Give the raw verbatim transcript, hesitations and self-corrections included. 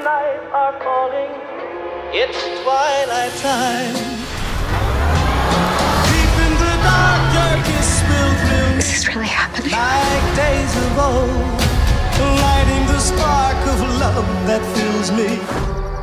light are falling. It's twilight time. Deep in the dark, darkness will thrill. Is this really happening? Like days of old, lighting the spark of love that fills me.